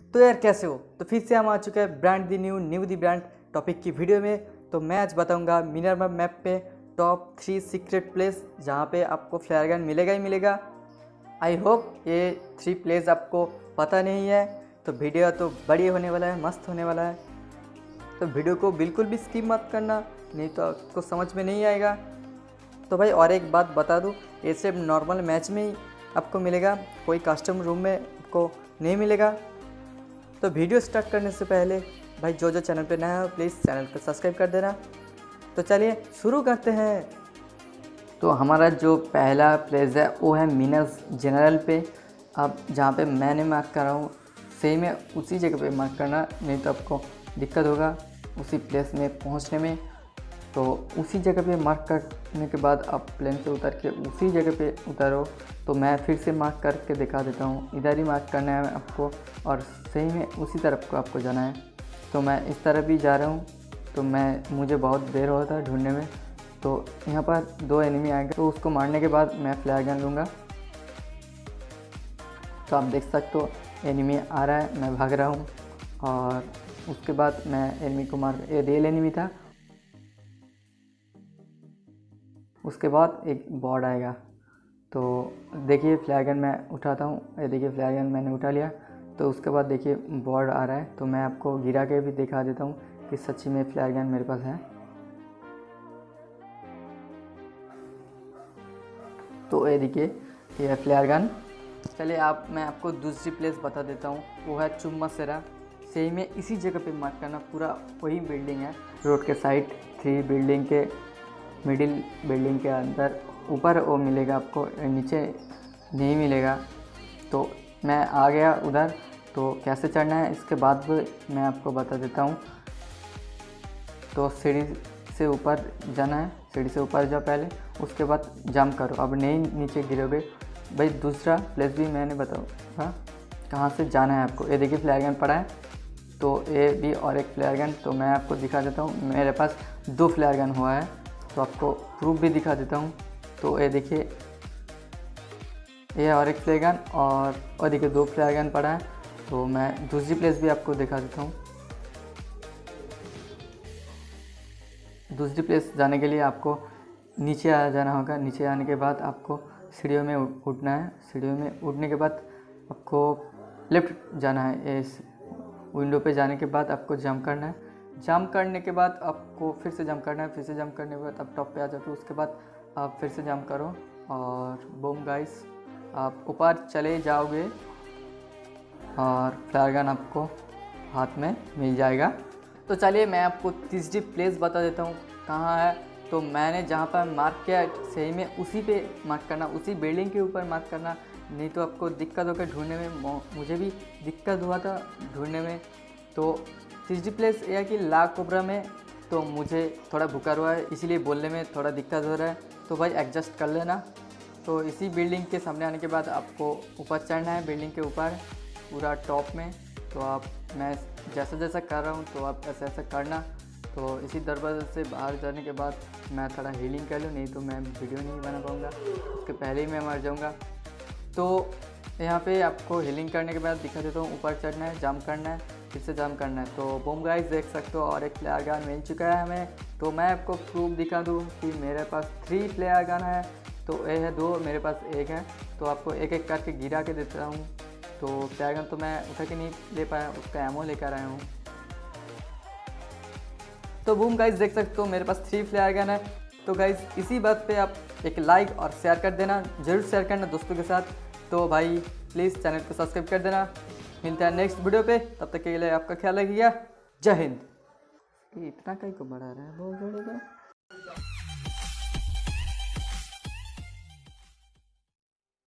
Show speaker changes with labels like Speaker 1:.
Speaker 1: तो यार कैसे हो? तो फिर से हम आ चुके हैं brand the new the brand topic video वीडियो में। तो मैं आज बताऊंगा मिनर्वा मैप पे टॉप 3 सीक्रेट प्लेस जहाँ पे आपको फ्लेयर गन मिलेगा ही मिलेगा। आई होप ये 3 प्लेस आपको पता नहीं है, तो वीडियो तो बड़ी होने वाला है, मस्त होने वाला है। तो वीडियो को बिल्कुल भी स्किप मत करना, नहीं तो आपको समझ में नहीं आएगा। तो भाई और एक बात बता दूँ, ये सिर्फ नॉर्मल मैच में ही आपको मिलेगा, कोई कस्टम रूम में आपको नहीं मिलेगा। तो वीडियो स्टार्ट करने से पहले भाई जो चैनल पे नया हो प्लीज़ चैनल को सब्सक्राइब कर देना। तो चलिए शुरू करते हैं। तो हमारा जो पहला प्लेस है वो है मिनर्स जनरल पे। अब जहाँ पे मैंने मार्क करा हूँ सही में उसी जगह पे मार्क करना, नहीं तो आपको दिक्कत होगा उसी प्लेस में पहुँचने में। तो उसी जगह पे मार्क करने के बाद आप प्लेन से उतर के उसी जगह पे उतरो। तो मैं फिर से मार्क करके दिखा देता हूँ, इधर ही मार्क करना है आपको और सही में उसी तरफ को आपको जाना है। तो मैं इस तरफ ही जा रहा हूँ। तो मुझे बहुत देर हो रहा था ढूंढने में। तो यहाँ पर 2 एनिमी आएंगे, तो उसको मारने के बाद मैं फ्लैर गन लूँगा। तो आप देख सकते हो एनिमी आ रहा है, मैं भाग रहा हूँ और उसके बाद मैं एनिमी को मार, ये रियल एनिमी था। उसके बाद एक बॉर्ड आएगा। तो देखिए फ्लैर गन मैं उठाता हूँ, ये देखिए फ्लैर गन मैंने उठा लिया। तो उसके बाद देखिए बॉर्ड आ रहा है, तो मैं आपको गिरा के भी दिखा देता हूँ कि सच्ची में फ्लैर गन मेरे पास है। तो ये देखिए ये है फ्लैर गन। चलिए मैं आपको दूसरी प्लेस बता देता हूँ, वो है चुम्मासेरा। सही में इसी जगह पे मार्क करना, पूरा वही बिल्डिंग है रोड के साइड 3 बिल्डिंग के मिडिल बिल्डिंग के अंदर। ऊपर वो मिलेगा आपको, नीचे नहीं मिलेगा। तो मैं आ गया उधर। तो कैसे चढ़ना है इसके बाद भी मैं आपको बता देता हूँ। तो सीढ़ी से ऊपर जाना है, सीढ़ी से ऊपर जाओ पहले, उसके बाद जंप करो। अब नहीं नीचे गिरोगे भाई। दूसरा प्लेस भी मैंने बताऊँगा कहाँ से जाना है आपको। ये देखिए फ्लैर गन पड़ा है, तो ये भी और एक फ्लैर गन। तो मैं आपको दिखा देता हूँ, मेरे पास 2 फ्लैर गन हुआ है, तो आपको प्रूफ भी दिखा देता हूँ। तो ये देखिए ये और एक फ्लैर गन और देखिए 2 फ्लैर गन पड़ा है। तो मैं दूसरी प्लेस भी आपको दिखा देता हूँ। दूसरी प्लेस जाने के लिए आपको नीचे आ जाना होगा। नीचे आने के बाद आपको सीढ़ियों में उठना है। सीढ़ियों में उठने के बाद आपको लेफ्ट जाना है। इस विंडो पे जाने के बाद आपको जंप करना है। जंप करने के बाद आपको फिर से जंप करना है। फिर से जंप करने के बाद आप टॉप पे आ जाते हो। उसके बाद आप फिर से जंप करो और बूम गाइस आप ऊपर चले जाओगे और फ्लैर गन आपको हाथ में मिल जाएगा। तो चलिए मैं आपको तीसरी प्लेस बता देता हूँ कहाँ है। तो मैंने जहाँ पर मार्क किया सही में उसी पे मार्क करना, उसी बिल्डिंग के ऊपर मार्क करना, नहीं तो आपको दिक्कत होकर ढूंढने में। मुझे भी दिक्कत हुआ था ढूंढने में। तो तीसरी प्लेस यह है कि ला कोबरा में। तो मुझे थोड़ा बुखार हुआ है, इसीलिए बोलने में थोड़ा दिक्कत हो रहा है, तो भाई एडजस्ट कर लेना। तो इसी बिल्डिंग के सामने आने के बाद आपको ऊपर चढ़ना है, बिल्डिंग के ऊपर पूरा टॉप में। तो मैं जैसा कर रहा हूँ तो आप ऐसा करना। तो इसी दरवाजे से बाहर जाने के बाद मैं थोड़ा हीलिंग कर लूँ, नहीं तो मैं वीडियो नहीं बना पाऊँगा, उसके पहले ही मैं मर जाऊँगा। तो यहाँ पे आपको हीलिंग करने के बाद दिखा देता हूँ, ऊपर चढ़ना है, जंप करना है, फिर से जंप करना है। तो बूम गाइस देख सकते हो और एक फ्लेयर गन मिल चुका है हमें। तो मैं आपको प्रूफ दिखा दूँ कि मेरे पास 3 फ्लेयर गन है। तो ये है 2, मेरे पास 1 है। तो आपको एक एक करके गिरा के देता हूँ। तो फ्लेयर गन तो मैं उठा के नहीं ले पाया, उसका एमओ लेकर आया हूँ। तो बूम गाइस देख सकते हो मेरे पास 3 फ्लेयर गन है। तो गाइस इसी बात पे आप एक लाइक और शेयर कर देना, ज़रूर शेयर करना दोस्तों के साथ। तो भाई प्लीज़ चैनल को सब्सक्राइब कर देना। मिलते हैं नेक्स्ट वीडियो पे, तब तक के लिए आपका ख्याल रखिएगा। जय हिंद। इतना कहीं को बढ़ा रहा है बहुत बड़े का।